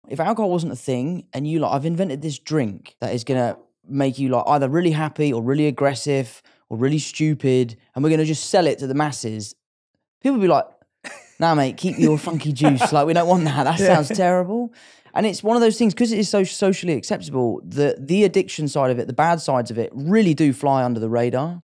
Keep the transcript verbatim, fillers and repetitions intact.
If alcohol wasn't a thing and you like, I've invented this drink that is going to make you like either really happy or really aggressive or really stupid, and we're going to just sell it to the masses, people would be like, nah, mate, keep your funky juice. Like, we don't want that. That sounds terrible. And it's one of those things, because it is so socially acceptable, the, the addiction side of it, the bad sides of it, really do fly under the radar.